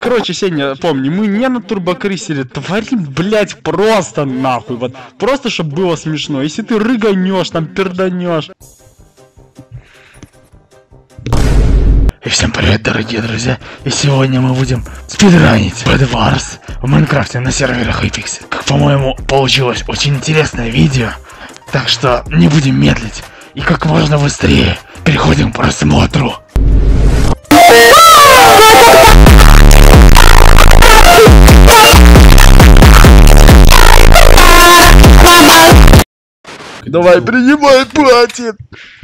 Короче, Сеня, помни, мы не на турбокрисере творим, блять, просто нахуй, вот. Просто, чтобы было смешно. Если ты рыганешь, там перданешь. И всем привет, дорогие друзья. И сегодня мы будем спидранить Bed Wars в Майнкрафте на серверах Hypixel. Как по-моему, получилось очень интересное видео. Так что не будем медлить. И как можно быстрее переходим к просмотру. Давай, принимай, платит!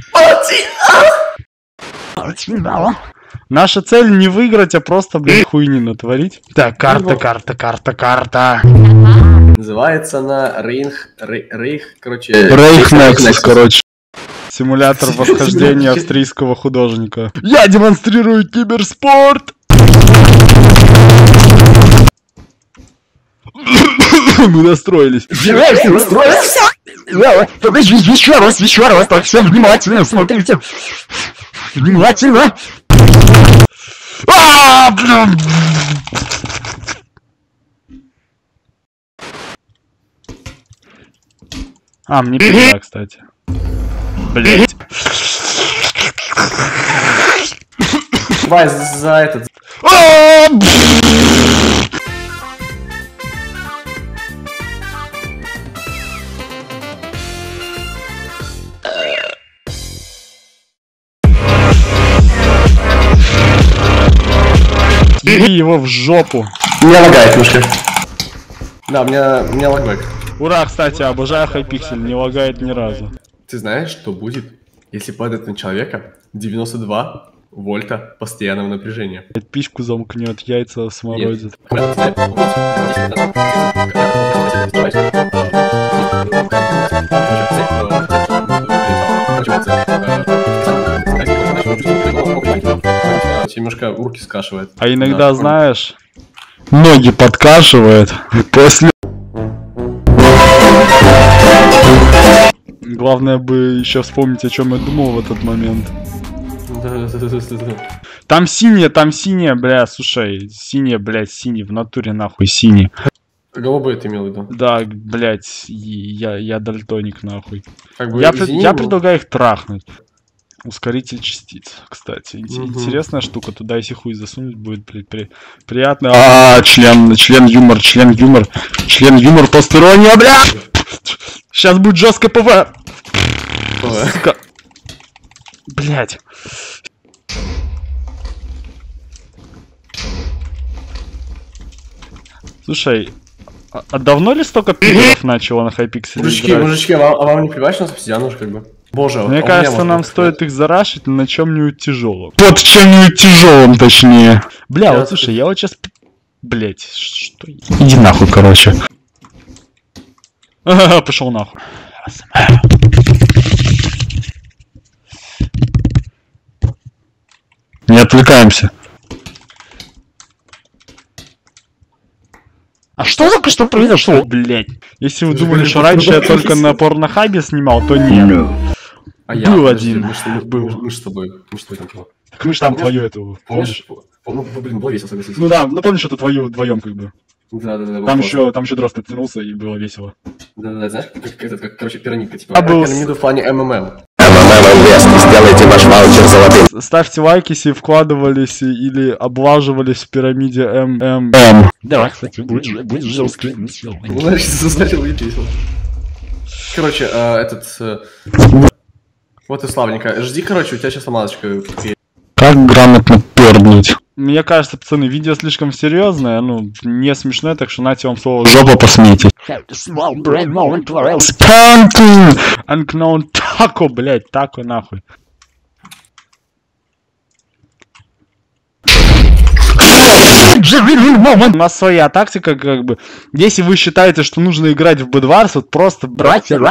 Наша цель не выиграть, а просто, блядь, хуйни натворить. Так, карта. Называется она Рейх, короче... Рейх Nexus, короче. Симулятор восхождения австрийского художника. Я демонстрирую киберспорт! Мы настроились. Подожди, еще раз, так, все внимательно смотрите. Внимательно. Мне пизда, кстати. Блять. Давай за этот. Бери его в жопу. Меня лагает немножко. Да, меня лагает. Ура, кстати, обожаю Hypixel, не лагает ни разу. Ты знаешь, что будет, если падает на человека 92 вольта постоянного напряжения? Письку замкнет, яйца сморозит. Немножко руки скашивает. А иногда, да, знаешь, ноги подкашивает после... Главное бы еще вспомнить, о чем я думал в этот момент. Там синяя, бля, слушай, синий, в натуре нахуй, синий. Голубой ты имел в виду? Да, блять, я дальтоник нахуй. Как бы, я предлагаю их трахнуть. Ускоритель частиц, кстати. Интересная штука, туда если хуй засунуть будет, блядь, приятно. Член юмор, посторонняя, бля! Сейчас будет жестко ПВ. Сука. Блять. Слушай, а давно ли столько пидоров начало на Hypixel играть? Мужички, а вам не плевать, что у нас обсидиан уж как бы? Боже, мне кажется, нам стоит их зарашить на чем-нибудь тяжелом. Под чем-нибудь тяжелым, точнее. Бля, вот слушай, я вот сейчас... Блять, что... Иди нахуй, короче. Пошел нахуй. Не отвлекаемся. А что только что произошло? Блять. Если вы думали, что раньше я только на порнохабе снимал, то нет. Был один. Мы с тобой. Так мы ж там твою эту. Помнишь? Ну, блин, было весело, согласись. Ну да, ну помнишь, это твою вдвоем как бы. Да. Там еще дрозд оттянулся и было весело. Да, знаешь, как короче, пирамидка, типа. Пирамида в плане МММ. Сделайте ваш ваучер золотым. Ставьте лайки, если вкладывались или облаживались в пирамиде МММ. Да, кстати, будет жестко. Начал весело. Короче, вот и славненько. Жди, короче, у тебя сейчас ломалочка. Как грамотно пернуть? Мне кажется, пацаны, видео слишком серьезное, ну, не смешное, так что нате вам слово жопа посмейте. Unknown тако, блять, тако нахуй. У нас своя тактика, как бы. Если вы считаете, что нужно играть в Bed Wars, вот просто брать, то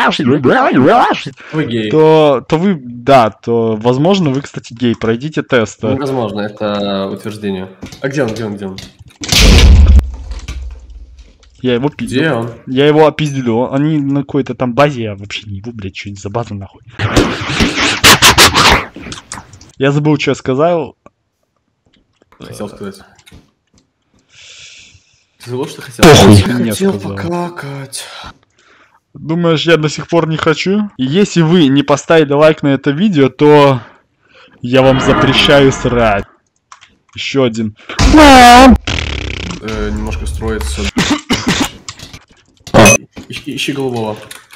вы, да, то, возможно, вы, кстати, гей. Пройдите тест. Невозможно, это утверждение. А где он? Я его пиздил. Где он? Я его опиздил. Они на какой-то там базе, я вообще не его, блядь, что-нибудь за база нахуй. Я забыл, что я сказал. Хотел сказать. Ты забыл, что хотел? Похуй. Я Не хотел сказал. покакать. Думаешь, я до сих пор не хочу? И если вы не поставили лайк на это видео, то я вам запрещаю срать. Еще один. Немножко строится. Ищи голубого.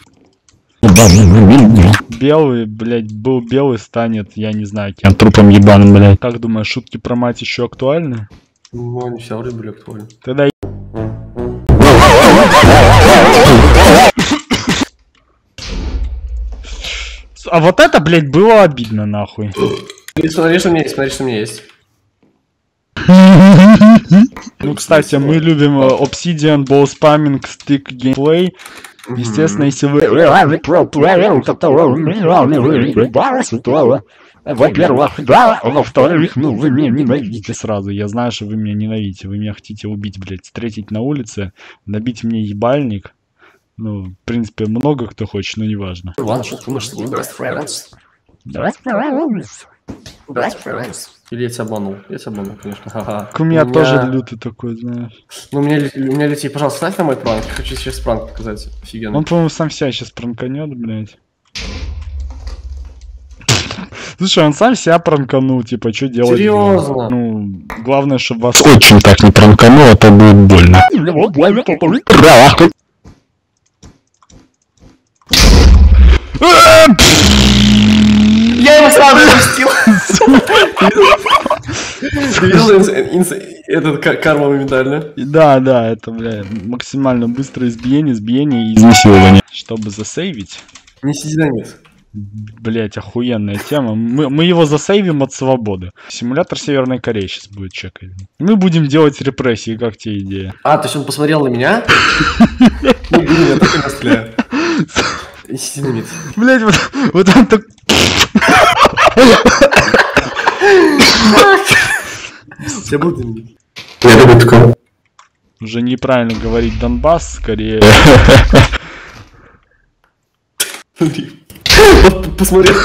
Белый, блядь, был белый, станет, я не знаю, кем. Трупом ебаным, блядь. Как думаешь, шутки про мать еще актуальны? Ну, они всегда были актуальны. Тогда... А вот это, блядь, было обидно, нахуй. Смотри, что у меня есть, смотри, что у меня есть. Ну, кстати, мы любим Obsidian, Ball Spamming, Stick Gameplay. Естественно, если вы... Во-первых, да, во-вторых, ну вы меня ненавидите сразу. Я знаю, что вы меня ненавидите. Вы меня хотите убить, блядь, встретить на улице, набить мне ебальник. Ну, в принципе, много кто хочет, но неважно. Или я тебя обманул? Я тебя обманул, конечно. Ха-ха. У меня тоже лютый такой, знаешь. Ну, у меня летит, пожалуйста, ставь на мой пранк. Хочу сейчас пранк показать. Офигенно. Он, по-моему, сам себя сейчас пранканет, блядь. Слушай, он сам себя пранканул, типа, что делать? Серьезно? Ну, главное, чтобы вас очень так не пранканул, а то будет больно. Я его сразу запустил. Ты видел этот карма моментально? Да, это, бля, максимально быстрое избиение и изнасилование. Чтобы засейвить. Не сиди на нет. Блять, охуенная тема. Мы его засейвим от свободы. Симулятор Северной Кореи сейчас будет чекать. Мы будем делать репрессии, как тебе идея? А, то есть он посмотрел на меня? Ну, блин, я так и настреляю. Сиди на нет. Блять, вот он так... Я буду дымить. Я думаю, такой. Уже неправильно говорить Донбасс, скорее. Смотри. Посмотрел.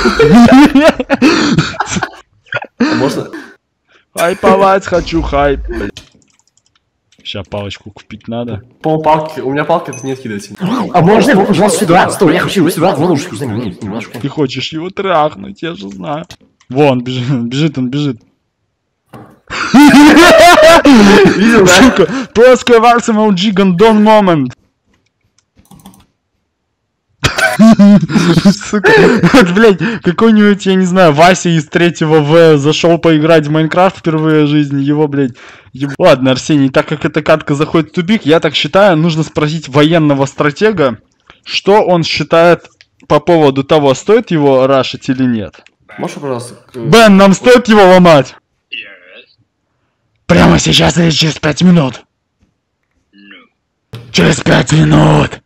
Можно? Хайповать хочу, хайп. Сейчас палочку купить надо. По-моему, палки. У меня палка это не откидывайте. А можно его, пожалуйста, сюда? Стой, я хочу его сюда, в ловушку заменить немножко. Ты хочешь его трахнуть, я же знаю. Вон, бежит. Видел, да? Сука, плоская варса MLG гандон момент. Сука, вот, блядь, какой-нибудь, я не знаю, Вася из 3-го В зашел поиграть в Майнкрафт впервые в жизни, его, блядь, Ладно, Арсений, так как эта катка заходит в тупик, я так считаю, нужно спросить военного стратега, что он считает по поводу того, стоит его рашить или нет. Можешь, пожалуйста... Бен, нам стоит его ломать? Прямо сейчас или через 5 минут? Через 5 минут!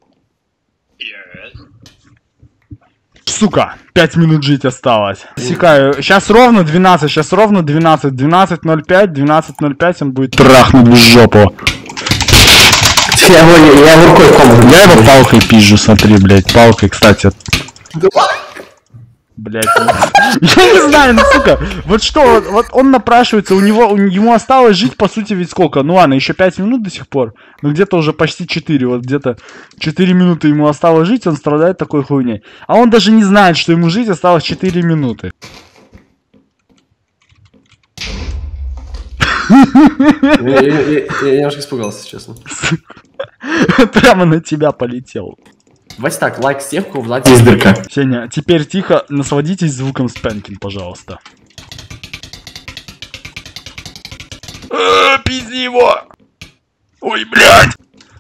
Сука, 5 минут жить осталось. Засекаю. Сейчас ровно 12, 12:05, 12:05 он будет трахнуть в жопу. Я его рукой в комнату. Я его палкой пизжу, смотри, блядь, палкой, кстати. Блядь, я не знаю, ну сука, вот что, вот он напрашивается, ему осталось жить, по сути, ведь сколько? Ну ладно, еще 5 минут до сих пор, ну где-то уже почти 4, вот где-то 4 минуты ему осталось жить, он страдает такой хуйней. А он даже не знает, что ему жить осталось 4 минуты. Я немножко испугался, честно. Прямо на тебя полетел. Давайте так, лайк всех, у кого в лайке Есть дырка. Сеня, теперь тихо, насладитесь звуком спэнкин, пожалуйста. Пизди его! Ой, блядь!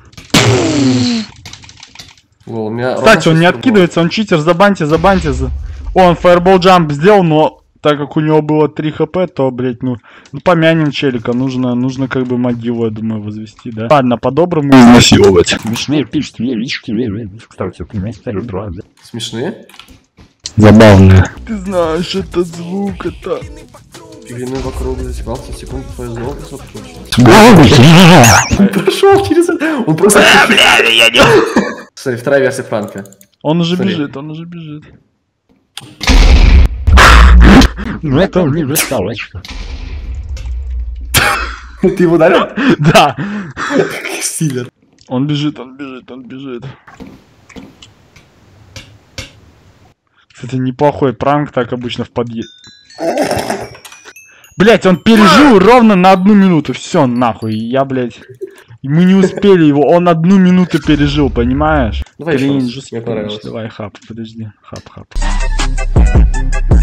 О, у меня Кстати, он не ровно откидывается, он читер, забаньте. Он фаербол джамп сделал, но так как у него было 3 хп, то, блядь, ну помянем челика, нужно как бы могилу, я думаю, возвести, да? Ладно, по-доброму изнасиловать. Смешные пишут мне лички, кстати, понимаете, да? Смешные? Забавные. Ты знаешь этот звук, это... Пиглины вокруг за 15 секунд твое золото подключилось. Он Прошел через это. Он просто... я не... Смотри, вторая версия пранка. Он уже бежит. Ну это не русалочка. Ты его ударил? Да. Стиллер. Он бежит, он бежит, он бежит. Кстати, неплохой пранк, так обычно в подъезде. Блять, он пережил ровно на 1 минуту. Все, нахуй. Я, блять. Мы не успели его. Он 1 минуту пережил, понимаешь? Давай Блин, еще раз. жесткий Мне понравилось. Давай, хап, подожди. Хап.